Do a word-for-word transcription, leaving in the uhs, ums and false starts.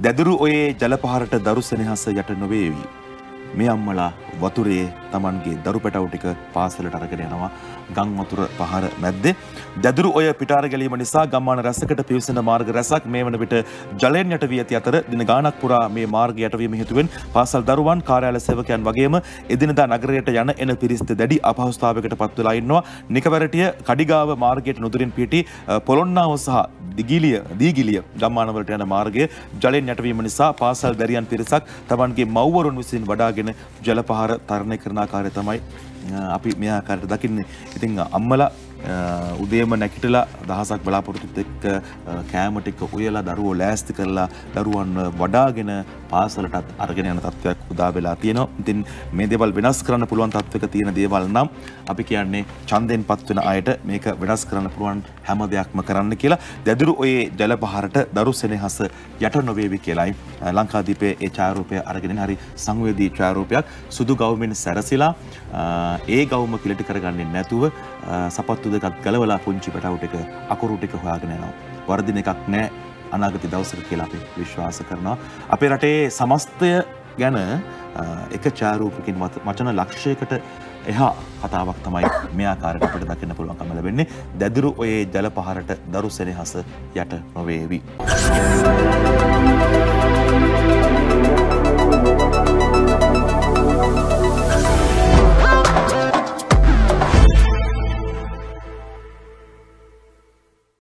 දැදුරු ඔයේ ජලපහරට දරු සෙනෙහස යට නොවේවි. මේ අම්මලා වතුරේ Tamanගේ දරු පැටවු ටික පාසලට අරගෙන යනවා ගම් වතුර පහර මැද්දේ. දැදුරු ඔය පිටාර ගැලීම නිසා ගම්මාන රැසකට පිවිසෙන මාර්ග රැසක් මේ වන විට ජලයෙන් යට වී ඇති අතර දින ගාණක් පුරා මේ මාර්ග යටවීම හේතුවෙන් පාසල් දරුවන් කාර්යාල සේවකයන් වගේම එදිනදා නගරයට යන එන පිරිසට දැඩි අපහසුතාවයකට පත් වෙලා ඉන්නවා. නිකවැරටිය කඩිගාව මාර්ගයට නුදුරින් පිටි පොළොන්නාව සහ දිගිලිය දීගිලිය ගම්මාන වලට යන මාර්ගය ජලයෙන් යටවීම නිසා පාසල් දැරියන් පිරිසක් Tamanගේ මව්වරුන් විසින් වඩාගෙන ජලපහර තරණය කරන ආකාරය තමයි අපි මේ ආකාරයට දකින්නේ. ඉතින් අම්මලා උදේම නැගිටලා දහසක් බලාපොරොත්තුත් එක්ක කෑම ටික උයලා දරුවෝ ලෑස්ති කරලා දරුවන් වඩාගෙන පාසලටත් අරගෙන යන තත්ත්වයක් උදා වෙලා තියෙනවා. ඉතින් මේ දේවල් වෙනස් කරන්න පුළුවන් තත්ත්වයක තියෙන දේවල් නම් අපි කියන්නේ ඡන්දෙන්පත් වෙන අයට මේක වෙනස් කරන්න පුළුවන් හැම දෙයක්ම කරන්න කියලා. දැදුරු ඔයේ ජලපහරට දරු සෙනෙහස යට නොවේවි කියලායි ලංකාදීපයේ ඒ ඡායාරූපය අරගෙන හරි සංවේදී ඡායාරූපයක් සුදු ගවුමින් සැරසිලා ඒ ගවුම කිලටි කරගන්නේ නැතුව සපත්තු දෙකක් ගලවලා පුංචි පැටවු ටික අකුරු ටික හොයාගෙන යනවා. වර්ධින එකක් නැහැ අනාගත දවසක කියලා අපි විශ්වාස කරනවා. අපේ රටේ සමස්තය ගැන එක ඡායාරූපකින් වචන ලක්ෂයකට එහා කතාවක් තමයි මේ ආකාරයට අපිට දකින්න පුළුවන්කම ලැබෙන්නේ. දැදුරු ඔයේ ජලපහරට දරු සෙනෙහස යට නොවේවි.